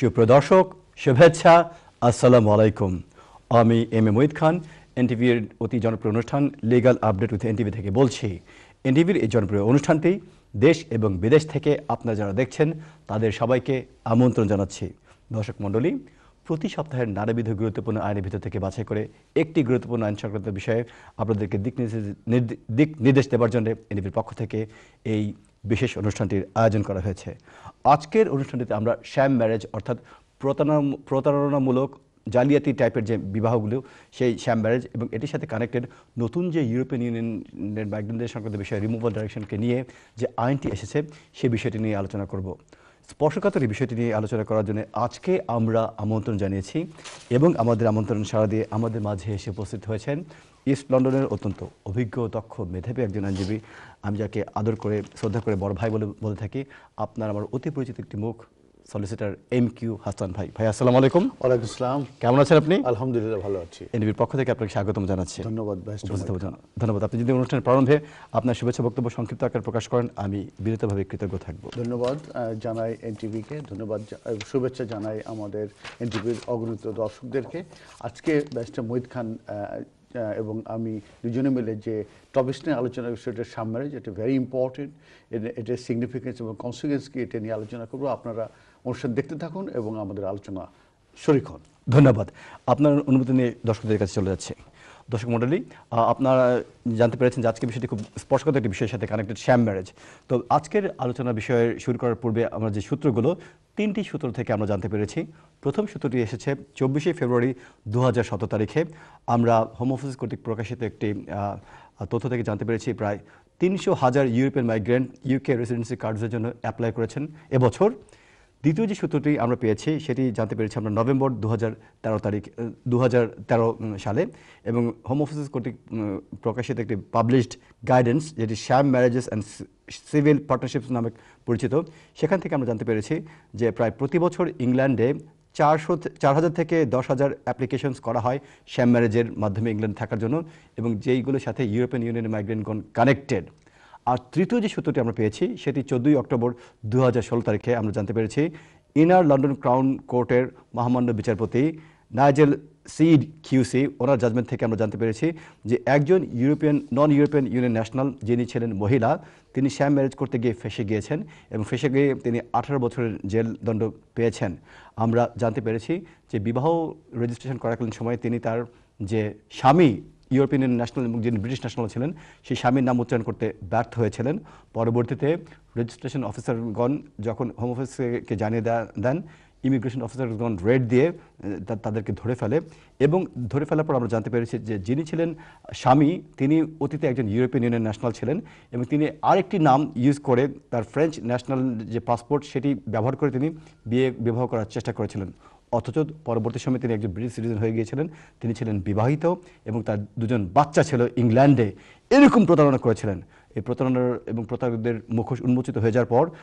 সুপ্রিয় দর্শক, শুভেচ্ছা, আসসালামু আলাইকুম। আমি এম এ মুইদ খান, এনটিভির অতি জনপ্রিয় অনুষ্ঠান লিগ্যাল আপডেট উইথ এনটিভি থেকে বলছি। এনটিভির এই জনপ্রিয় অনুষ্ঠানটি দেশ এবং বিদেশ থেকে আপনারা যারা দেখছেন তাদের সবাইকে আমন্ত্রণ জানাচ্ছি। দর্শক মণ্ডলী, প্রতি সপ্তাহের নানাবিধ গুরুত্বপূর্ণ আইনের ভিতর থেকে বাছাই করে একটি গুরুত্বপূর্ণ আইন সংক্রান্ত বিষয়ে আপনাদেরকে দিক নির্দেশ দেওয়ার জন্য এনটিভির পক্ষ থেকে এই বিশেষ অনুষ্ঠানটির আয়োজন করা হয়েছে। আজকের অনুষ্ঠানটিতে আমরা শ্যাম ম্যারেজ অর্থাৎ প্রতারণামূলক জালিয়াতি টাইপের যে বিবাহগুলো, সেই শ্যাম ম্যারেজ এবং এটির সাথে কানেক্টেড নতুন যে ইউরোপিয়ান ইউনিয়নের মাইগ্রেন্টদের সংক্রান্ত বিষয়ে রিমুভাল ডাইরেকশনকে নিয়ে যে আইনটি এসেছে সেই বিষয়টি নিয়ে আলোচনা করব। স্পর্শকাতর এই বিষয়টি নিয়ে আলোচনা করার জন্য আজকে আমরা আমন্ত্রণ জানিয়েছি এবং আমাদের আমন্ত্রণ সাড়া দিয়ে আমাদের মাঝে এসে উপস্থিত হয়েছেন ইস্ট লন্ডনের অত্যন্ত অভিজ্ঞ, দক্ষ, মেধাবী একজন আইনজীবী। আমি যাকে আদর করে শ্রদ্ধা করে বড় ভাই বলে থাকি। আপনার আমার অতি পরিচিত একটি মুখ, সলিসিটার MQ হাসান ভাই। ভাই আসসালামু আলাইকুম। ওয়ালাইকুম আসসালাম। কেমন আছেন আপনি? আলহামদুলিল্লাহ, ভালো আছি। এনটিভির পক্ষ থেকে আপনাকে স্বাগতম জানাচ্ছি। ধন্যবাদ ভাই। ধন্যবাদ। আপনি যদি অনুষ্ঠানের প্রারম্ভে আপনার শুভেচ্ছা বক্তব্য সংক্ষিপ্ত আকারে প্রকাশ করেন, আমি বিনীতভাবে কৃতজ্ঞ থাকব। ধন্যবাদ জানাই এনটিভিকে, ধন্যবাদ শুভেচ্ছা জানাই আমাদের এনটিভির অগণিত দর্শকদেরকে। আজকে ব্যারিস্টার মুইদ খান এবং আমি দুজনে মিলে যে টপিকস নিয়ে আলোচনা করছি, সেটা শ্যাম ম্যারেজ। এটা ভেরি ইম্পর্টেন্ট, এটার সিগনিফিকেন্স এবং কনসিকুয়েন্স কি এটা নিয়ে আলোচনা করবো। আপনারা অনুষ্ঠান দেখতে থাকুন এবং আমাদের আলোচনা শরীক হন। ধন্যবাদ। আপনার অনুমতি নিয়ে দর্শকদের কাছে চলে যাচ্ছে। দর্শক মণ্ডলী, আপনারা জানতে পেরেছেন যে আজকের বিষয়টি খুব স্পর্শকাতর একটি বিষয়ের সাথে কানেক্টেড, শ্যাম ম্যারেজ। তো আজকের আলোচনা বিষয়ে শুরু করার পূর্বে আমরা যে সূত্রগুলো, 3টি সূত্র থেকে আমরা জানতে পেরেছি। প্রথম সূত্রটি এসেছে 24শে ফেব্রুয়ারি 2017 তারিখে। আমরা হোম অফিস কর্তৃক প্রকাশিত একটি তথ্য থেকে জানতে পেরেছি প্রায় 300,000 ইউরোপিয়ান মাইগ্রেন্ট ইউকে রেসিডেন্সি কার্ডসের জন্য অ্যাপ্লাই করেছেন এবছর। দ্বিতীয় যে সূত্রটি আমরা পেয়েছি সেটি জানতে পেরেছি আমরা নভেম্বর 2013 সালে, এবং হোম অফিস কর্তৃক প্রকাশিত একটি পাবলিশড গাইডেন্স, যেটি sham marriages and civil partnerships নামে পরিচিত। সেখান থেকে আমরা জানতে পেরেছি যে প্রায় প্রতি বছর ইংল্যান্ডে 4,000 থেকে 10,000 অ্যাপ্লিকেশনস করা হয় শ্যাম ম্যারেজের মাধ্যমে ইংল্যান্ডে থাকার জন্য, এবং যেইগুলোর সাথে ইউরোপিয়ান ইউনিয়নের মাইগ্রেন্টগণ কানেক্টেড। আর তৃতীয় যে সূত্রটি আমরা পেয়েছি সেটি 14 অক্টোবর 2016 তারিখে আমরা জানতে পেরেছি ইনার লন্ডন ক্রাউন কোর্টের মহামান্য বিচারপতি নাইজেল সিড QC, ওনার জাজমেন্ট থেকে আমরা জানতে পেরেছি যে একজন নন ইউরোপিয়ান ইউনিয়ন ন্যাশনাল, যিনি ছিলেন মহিলা, তিনি শ্যাম ম্যারেজ করতে গিয়ে ফেঁসে গিয়েছেন এবং ফেঁসে গিয়ে তিনি 18 বছরের জেল দণ্ড পেয়েছেন। আমরা জানতে পেরেছি যে বিবাহ রেজিস্ট্রেশন করাকালীন সময়ে তিনি তার যে স্বামী ইউরোপিয়ান ন্যাশনাল এবং যিনি ব্রিটিশ ন্যাশনাল ছিলেন সেই স্বামীর নাম উচ্চারণ করতে ব্যর্থ হয়েছিলেন। পরবর্তীতে রেজিস্ট্রেশন অফিসারগণ যখন হোম অফিসকে জানিয়ে দেন, ইমিগ্রেশন অফিসারগণ রেড দিয়ে তাদেরকে ধরে ফেলে, এবং ধরে ফেলার পর আমরা জানতে পেরেছি যে যিনি ছিলেন স্বামী তিনি অতীতে একজন ইউরোপিয়ান ইউনিয়ন ন্যাশনাল ছিলেন, এবং তিনি আরেকটি নাম ইউজ করে তার ফ্রেঞ্চ ন্যাশনাল যে পাসপোর্ট সেটি ব্যবহার করে তিনি বিবাহ করার চেষ্টা করেছিলেন। অথচ পরবর্তী সময়ে তিনি একজন ব্রিটিশ সিটিজেন হয়ে গিয়েছিলেন, তিনি ছিলেন বিবাহিত এবং তার 2জন বাচ্চা ছিল ইংল্যান্ডে। এরকম প্রতারণা করেছিলেন। এই প্রতারণার এবং প্রতারকদের মুখোশ উন্মোচিত হয়ে যাওয়ার পর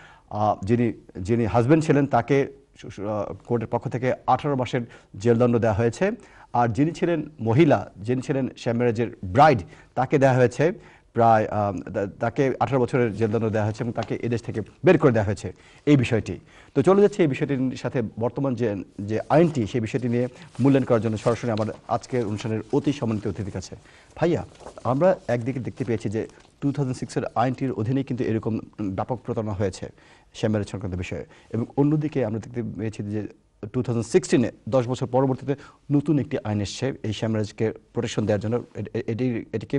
যিনি হাজব্যান্ড ছিলেন তাকে কোর্টের পক্ষ থেকে 18 মাসের জেলদণ্ড দেওয়া হয়েছে, আর যিনি ছিলেন মহিলা, যিনি ছিলেন শ্যাম ম্যারেজের ব্রাইড, তাকে দেওয়া হয়েছে প্রায় তাকে 18 বছরের জেলদণ্ড দেওয়া হয়েছে এবং তাকে এদেশ থেকে বের করে দেওয়া হয়েছে। এই বিষয়টি তো চলে যাচ্ছে এই বিষয়টির সাথে বর্তমান যে আইনটি, সেই বিষয়টি নিয়ে মূল্যায়ন করার জন্য সরাসরি আমার আজকের অনুষ্ঠানের অতি সম্মানিত অতিথির কাছে। ভাইয়া, আমরা একদিকে দেখতে পেয়েছি যে 2006-এর আইনটির অধীনেই কিন্তু এরকম ব্যাপক প্রতারণা হয়েছে শ্যাম ম্যারেজ সংক্রান্ত বিষয়ে, এবং অন্যদিকে আমরা দেখতে পেয়েছি যে 2016-এ 10 বছর পরবর্তীতে নতুন একটি আইন এসছে এই শ্যাম ম্যারেজকে প্রোটেকশন দেওয়ার জন্য, এটিকে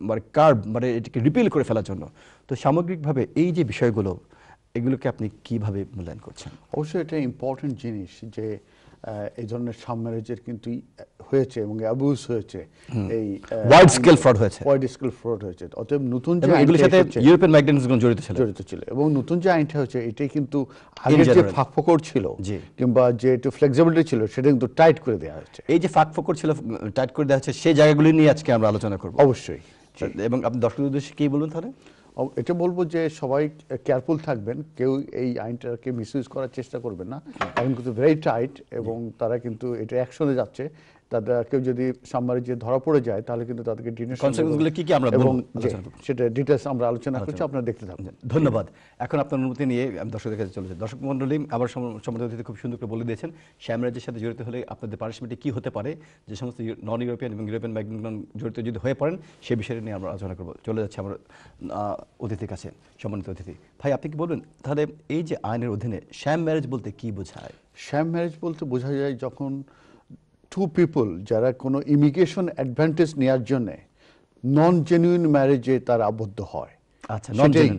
এটিকে রিপিল করে ফেলার জন্য। তো সামগ্রিকভাবে এই যে বিষয়গুলো, এগুলোকে আপনি কিভাবে মূল্যায়ন করছেন? অবশ্যই এটা ইম্পর্টেন্ট জিনিস যে এই ধরনের শ্যাম ম্যারেজের কিন্তু হয়েছে এবং অ্যাবিউজ হয়েছে, এই ওয়াইড স্কেল ফ্রড হয়েছে। অতএব নতুন যে এগুলোর সাথে ইউরোপিয়ান মাইগ্রেন্টসগণ জড়িত ছিল, এবং নতুন যে আইনটা হচ্ছে এটাই কিন্তু আগের যে ফাঁকফোকর ছিল কিংবা যে একটু ফ্লেক্সিবিলিটি ছিল সেটা কিন্তু টাইট করে দেওয়া হয়েছে। এই যে ফাঁকফোকর ছিল, টাইট করে দেওয়া হচ্ছে, সেই জায়গাগুলি নিয়ে আজকে আমরা আলোচনা করব। অবশ্যই। এবং আপনি দর্শকদের উদ্দেশ্যে কি বলুন তাহলে? এটা বলবো যে সবাই কেয়ারফুল থাকবেন, কেউ এই আইনটাকে মিসইউজ করার চেষ্টা করবেন না। এখন কিন্তু ভেরি টাইট এবং তারা কিন্তু এটা অ্যাকশনে যাচ্ছে, তাদের কেউ যদি সাবম্যারেজে ধরা পড়ে যায় তাহলে কিন্তু তাদেরকে ডিটেনশন কনসিকুয়েন্সগুলো কি আমরা এবং আলোচনা করব সেটা ডিটেইলস আমরা আলোচনা করছি, আপনারা দেখতে থাকুন। ধন্যবাদ। এখন আপনার অনুমতি নিয়ে আমি দর্শকদের কাছে চলে যাই। দর্শক মণ্ডলী, আবার সম্মানিত অতিথি খুব সুন্দর করে বলে দিয়েছেন শ্যাম ম্যারেজের সাথে জড়িত হলে আপনাদের পানিশমেন্টে কি হতে পারে, যে সমস্ত নন ইউরোপিয়ান এবং ইউরোপিয়ান মাইগ্রেন্ট জড়িত যদি হয়ে পড়েন সেই বিষয়ে নিয়ে আমরা আলোচনা করব। চলে যাচ্ছে আমার অতিথির কাছে। সম্মানিত অতিথি ভাই, আপনি কি বলবেন তাহলে এই যে আইনের অধীনে শ্যাম ম্যারেজ বলতে কি বোঝায়? শ্যাম ম্যারেজ বলতে বোঝা যায় যখন টু পিপল যারা কোনো ইমিগ্রেশন অ্যাডভান্টেজ নেওয়ার জন্য নন জেনুইন ম্যারেজে তারা আবদ্ধ হয়। আচ্ছা,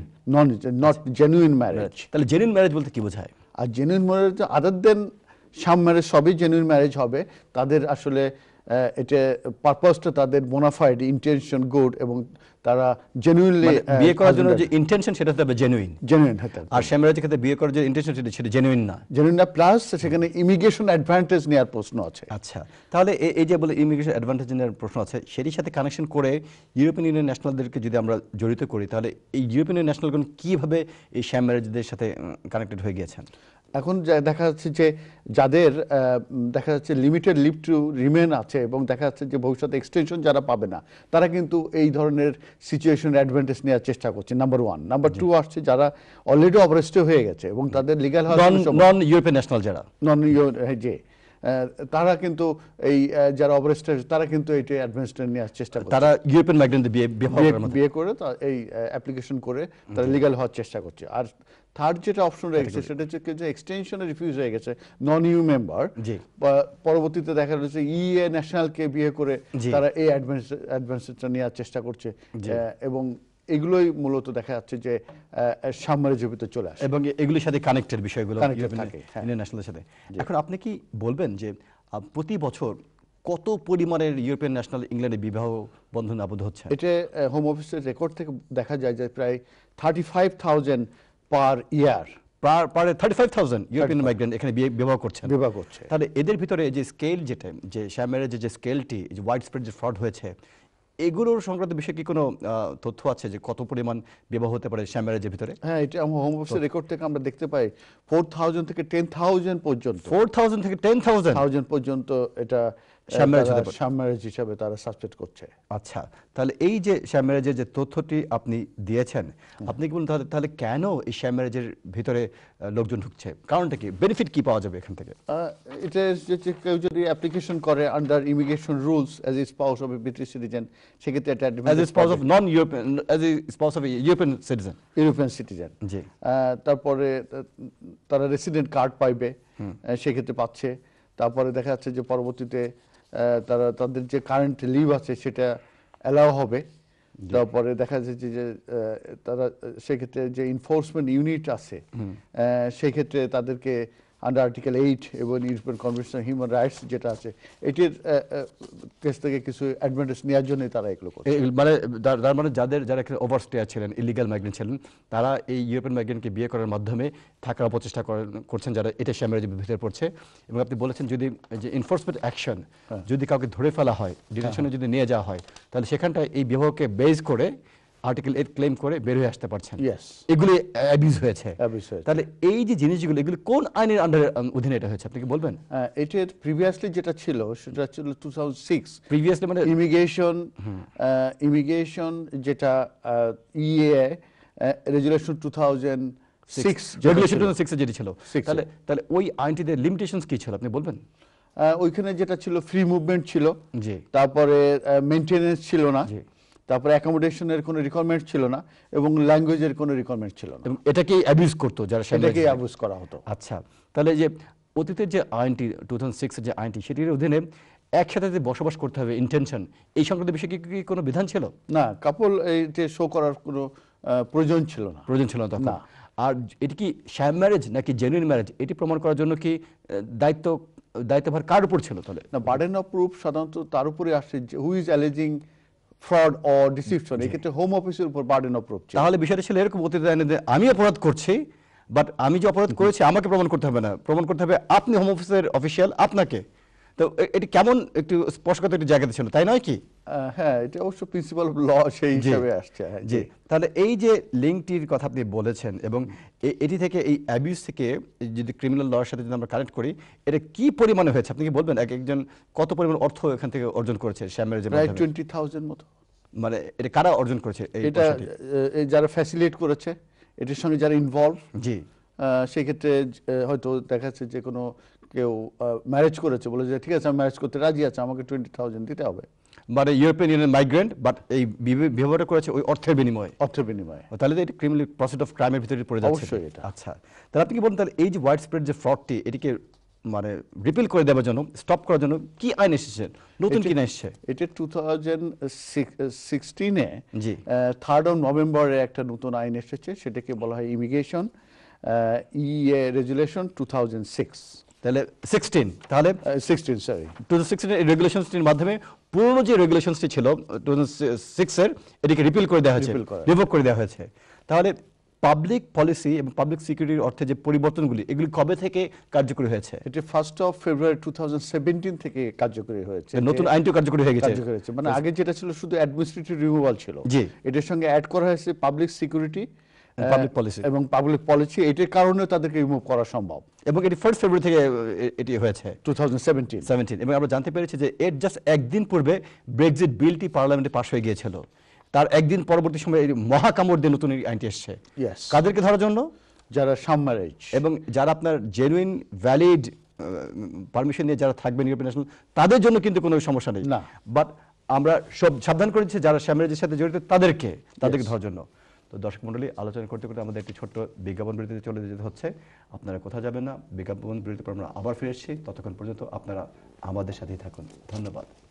নট জেনুইন ম্যারেজ। তাহলে জেনুইন ম্যারেজ বলতে কি বোঝায়? আর genuine marriage other than sham marriage, সবই জেনুইন ম্যারেজ হবে। তাদের আসলে এটা পারপাসটা তাদের বোনাফাইড ইন্টেনশন গুড এবং তারা জেনুইনলি বিয়ে করার জন্য যে ইন্টেনশন সেটা হতে হবে জেনুইন। আর শ্যাম ম্যারেজের ক্ষেত্রে বিয়ে করার যে ইন্টেনশন সেটা জেনুইন না। প্লাস সেখানে ইমিগ্রেশন অ্যাডভান্টেজ নেওয়ার প্রশ্ন আছে। আচ্ছা, তাহলে এই যে বলে ইমিগ্রেশন অ্যাডভান্টেজ নেওয়ার প্রশ্ন আছে, সেটির সাথে কানেকশন করে ইউরোপিয়ান ইউনিয়ন ন্যাশনালদেরকে যদি আমরা জড়িত করি তাহলে এই ইউরোপিয়ান ইউনিয়ন ন্যাশনালগণ কীভাবে এই শ্যাম ম্যারেজদের সাথে কানেক্টেড হয়ে গিয়েছেন? এখন দেখা যাচ্ছে যে যাদের দেখা যাচ্ছে লিমিটেড লিভ টু রিমেন আছে এবং দেখা যাচ্ছে যে ভবিষ্যতে এক্সটেনশন যারা পাবে না তারা কিন্তু এই ধরনের সিচুয়েশন অ্যাডভান্টেজ নেওয়ার চেষ্টা করছে, নাম্বার ওয়ান। নাম্বার টু আসছে যারা অলরেডি অবরেস্টে হয়ে গেছে এবং তাদের লিগ্যাল নন ইউরোপিয়ান ন্যাশনাল যারা যে তারা কিন্তু এই যারা অবরেস্টে তারা কিন্তু এইটা অ্যাডভান্টেজ নেওয়ার চেষ্টা করছে, তারা ইউরোপিয়ান মাইগ্রেন্টদের বিয়ে করে এই অ্যাপ্লিকেশন করে তারা লিগ্যাল হওয়ার চেষ্টা করছে। আর থার্ড যেটা অপশন রয়েছে সেটা হচ্ছে যে এক্সটেনশনে রিফিউজ হয়ে গেছে নন ইউ মেম্বার, পরবর্তীতে দেখা যাচ্ছে ইএ ন্যাশনালকে বিয়ে করে তারা এই অ্যাডভান্টেজটা নেওয়ার চেষ্টা করছে এবং এগুলোই মূলত দেখা যাচ্ছে যে সাম্রাজ্যের ভিতরে চলে আসে এবং এগুলির সাথে কানেক্টেড বিষয়গুলো থাকে ন্যাশনালের সাথে। এখন আপনি কি বলবেন যে প্রতি বছর কত পরিমাণের ইউরোপিয়ান ন্যাশনাল ইংল্যান্ডে বিবাহ বন্ধনে আবদ্ধ হচ্ছে? এটা হোম অফিসের রেকর্ড থেকে দেখা যায় যে প্রায় 35,000 পার ইয়ার, প্রায় 35,000 ইউরোপিয়ান মাইগ্রেন্ট এখানে বিবাহ করছে। তাহলে এদের ভিতরে যে স্কেল যেটা যে শ্যাম ম্যারেজের যে স্কেলটি যে ওয়াইড স্প্রেড যে ফ্রড হয়েছে এগুলোর সংক্রান্ত বিষয়ে কি কোনো তথ্য আছে যে কত পরিমাণ বিবাহ হতে পারে শ্যাম ম্যারেজের ভিতরে? হ্যাঁ, এটা আমার হোম অফিসের রেকর্ড থেকে আমরা দেখতে পাই 4,000 থেকে 10,000 পর্যন্ত। 4,000 থেকে 10,000 পর্যন্ত এটা শ্যাম ম্যারেজ হিসাবে তারা সাসপেক্ট করছে। আচ্ছা, তাহলে এই যে শ্যাম ম্যারেজের যে তথ্যটি আপনি দিয়েছেন, আপনি কি বলুন তাহলে কেন এই শ্যাম ম্যারেজের ভিতরে লোকজন ঢুকছে? কারণটা কি? বেনিফিট কি পাওয়া যাবে এখান থেকে? এটা যে কেউ যদি অ্যাপ্লিকেশন করে under immigration rules as a spouse of a British citizen, সেক্ষেত্রে এটা as a spouse of non European, as a spouse of European citizen. জি। তারপরে তারা রেসিডেন্ট কার্ড পাইবে, সেক্ষেত্রে পাচ্ছে। তারপরে দেখা যাচ্ছে যে পরবর্তীতে তারা তাদের যে কারেন্ট লিভ আছে সেটা অ্যালাউ হবে। তারপরে দেখা যাচ্ছে যে তারা সেক্ষেত্রে যে এনফোর্সমেন্ট ইউনিট আছে সেক্ষেত্রে তাদেরকে আন্ডার আর্টিকেল 8 এবং European convention on human rights যেটা আছে এটির কেস থেকে কিছু অ্যাডভান্টেজ নেওয়ার জন্য তারা এগুলো করছে। মানে যারা এখানে ওভারস্টেয়ার ছিলেন, ইলিগাল মাইগ্রেন্ট ছিলেন, তারা এই ইউরোপিয়ান মাইগ্রেন্টকে বিয়ে করার মাধ্যমে থাকার অপচেষ্টা করছেন, যারা এটা শ্যাম ম্যারেজের ভিতরে পড়ছে। এবং আপনি বলেছেন যদি যে এনফোর্সমেন্ট অ্যাকশন যদি কাউকে ধরে ফেলা হয়, ডিটেনশনে যদি নিয়ে যাওয়া হয়, তাহলে সেখানটায় এই বিবাহকে বেস করে আর্টিকেল 8 ক্লেম করে বের হয়ে আসতে পারছেন। এগুলি অ্যাবিউজ হয়েছে। তাহলে এই যে জিনিসগুলো এগুলি কোন আইনের আন্ডারে অধীনে এটা হয়েছে আপনি কি বলবেন? এটার প্রিভিয়াসলি যেটা ছিল সেটা ছিল 2006 প্রিভিয়াসলি মানে ইমিগ্রেশন যেটা ইএ রেজুলেশন 2006 যেটি ছিল। তাহলে ওই আইনটিতে লিমিটেশনস কি ছিল আপনি বলবেন? ওইখানে যেটা ছিল ফ্রি মুভমেন্ট ছিল, তারপরে মেইনটেনেন্স ছিল না, তারপরে অ্যাকোমোডেশনের কোনো রিকোয়ারমেন্ট ছিল না এবং ল্যাঙ্গুয়েজের কোনো রিকোয়ারমেন্ট ছিল না। এটাকেই অ্যাবিউজ করতো যারা, সেটাকেই অ্যাবিউজ করা হতো। আচ্ছা, তাহলে যে অতীতের যে আইনটি 2006 এর যে আইনটি সেটির অধীনে একসাথে যে বসবাস করতে হবে ইন্টেনশন, এই সংক্রান্ত বিষয়ে কি কোনো বিধান ছিল? না, কাপল এইটা শো করার কোনো প্রয়োজন ছিল না তখন। আর এটি কি শ্যাম ম্যারেজ নাকি জেনুইন ম্যারেজ এটি প্রমাণ করার জন্য কি দায়িত্বভার কার উপর ছিল? তাহলে না, বার্ডেন অফ প্রুফ সাধারণত তার উপরে আসে who is alleging fraud or deception. এই ক্ষেত্রে হোম অফিসের উপর বার্ডেন অফ প্রুফ। তাহলে বিষয়টা ছিল এরকম অতীতে আমি অপরাধ করছি, বাট আমি যে অপরাধ করেছি আমাকে প্রমাণ করতে হবে না, প্রমাণ করতে হবে আপনি হোম অফিসের অফিসিয়াল আপনাকে। তো এটি কেমন একটু স্পষ্টত একটু জায়গাতে ছিল, তাই নয় কি? হ্যাঁ, এটা অবশ্য প্রিন্সিপাল অফ ল সেই হিসাবে আসছে। জি, তাহলে এই যে লিঙ্কটির কথা আপনি বলেছেন এবং এটি থেকে এই অ্যাবিউজ থেকে যদি ক্রিমিনাল লর সাথে যদি আমরা কানেক্ট করি, এটা কি পরিমাণে হয়েছে আপনি কি বলবেন? একজন কত পরিমাণ অর্থ এখান থেকে অর্জন করেছে শ্যাম ম্যারেজের প্রায় মাধ্যমে? 20,000 মতো। মানে এটা কারা অর্জন করেছে এই এটা পয়সাটি? যারা ফ্যাসিলিটেট করেছে, এটার সঙ্গে যারা ইনভলভ, জি, সেই ক্ষেত্রে হয়তো দেখা যাচ্ছে যে কোনো কেউ ম্যারেজ করেছে, বলে যে ঠিক আছে আমি ম্যারেজ করতে রাজি আছে, আমাকে 20,000 দিতে হবে। মানে ইউরোপিয়ান ইউনিয়ন মাইগ্রেন্ট, বাট এই ব্যবহারটা করেছে ওই অর্থের বিনিময়ে। অর্থের বিনিময়ে। তাহলে তো এটা ক্রিমিনাল প্রসিড অফ ক্রাইমের ভিতরে পড়ে যাচ্ছে। অবশ্যই এটা। আচ্ছা, তাহলে আপনি কি বলেন তাহলে এই যে ওয়াইড স্প্রেড যে ফ্রডটি, এটিকে মানে রিপিল করে দেওয়ার জন্য, স্টপ করার জন্য কি আইন এসেছে, নতুন কি আইন এসেছে? এটা 2016-এ জি, 3rd of নভেম্বরে একটা নতুন আইন এসেছে, সেটাকে বলা হয় ইমিগ্রেশন রেজুলেশন 2006। তাহলে 16, তাহলে 16 সরি 2016 এর রেগুলেশনসটির মাধ্যমে পুরনো যে রেগুলেশনসটি ছিল 2006 এর, এটিকে রিপিল করে দেওয়া হয়েছে, রিভোক করে দেওয়া হয়েছে। তাহলে পাবলিক পলিসি এবং পাবলিক সিকিউরিটির অর্থে যে পরিবর্তনগুলি, এগুলি কবে থেকে কার্যকরী হয়েছে? এটা 1st of February 2017 থেকে কার্যকরী হয়েছে। নতুন আইনটি কার্যকরী হয়ে গেছে। কার্যকরী হয়েছে, মানে আগে যেটা ছিল শুধু অ্যাডমিনিস্ট্রেটিভ রিমুভাল ছিল, জি, এটার সঙ্গে অ্যাড করা হয়েছে পাবলিক সিকিউরিটি পাবলিক পলিসি এবং পাবলিক পলিসি। এটার কারণে তাদেরকে রিমুভ করা সম্ভব। এবং এটি 1st ফেব্রুয়ারি থেকে এটি হয়েছে 2017। এবং আমরা জানতে পেরেছি যে এর জাস্ট একদিন পূর্বে ব্রেক্সিট বিলটি পার্লামেন্টে পাস হয়ে গিয়েছিল। তার একদিন পরবর্তী সময় এই মহাকামড় দিয়ে নতুন আইনটি এসছে। কাদেরকে ধরার জন্য? যারা সাম ম্যারেজ এবং যারা আপনার জেনুইন ভ্যালিড পারমিশন নিয়ে যারা থাকবেন ইউরোপিয়ান ন্যাশনাল, তাদের জন্য কিন্তু কোনো সমস্যা নেই। না, বাট আমরা সব সাবধান করেছি যারা শ্যাম ম্যারেজের সাথে জড়িত তাদেরকে ধরার জন্য। তো দর্শক মণ্ডলী, আলোচনা করতে করতে আমাদের একটি ছোট্ট বিজ্ঞাপন বিরতিতে চলে যেতে হচ্ছে। আপনারা কোথাও যাবেন না, বিজ্ঞাপন বিরতির পর আমরা আবার ফিরে এসেছি। ততক্ষণ পর্যন্ত আপনারা আমাদের সাথেই থাকুন। ধন্যবাদ।